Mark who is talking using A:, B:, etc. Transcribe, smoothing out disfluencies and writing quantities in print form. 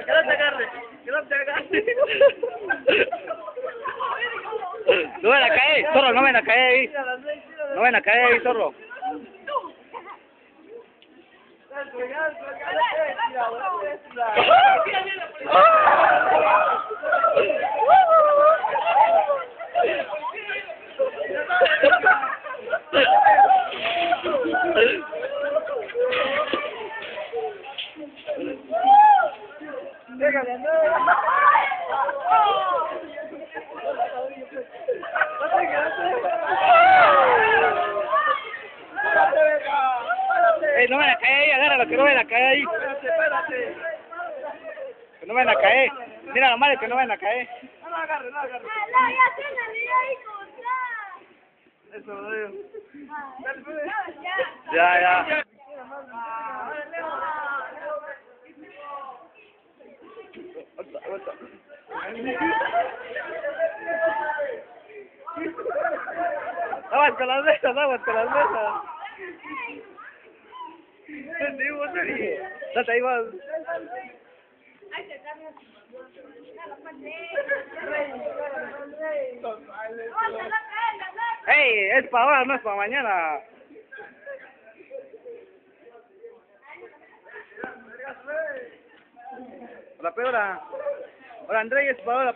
A: Que no te agarre, que no te agarre.
B: No ven a caer, zorro, no ven a caer ahí. No ven a caer ahí, zorro. No van a caer ahí, agárralo, que no van a caer ahí.
A: Espérate.
B: Que no van a caer. Mira la madre que no van a caer.
A: No lo agarre, no lo agarre. Eso lo digo.
B: Ya. Aguas con las mesas, aguas con las mesas. Date ahí, vas. Hey, es para ahora, no es para mañana. La peor. Ahora Andrés es para ahora.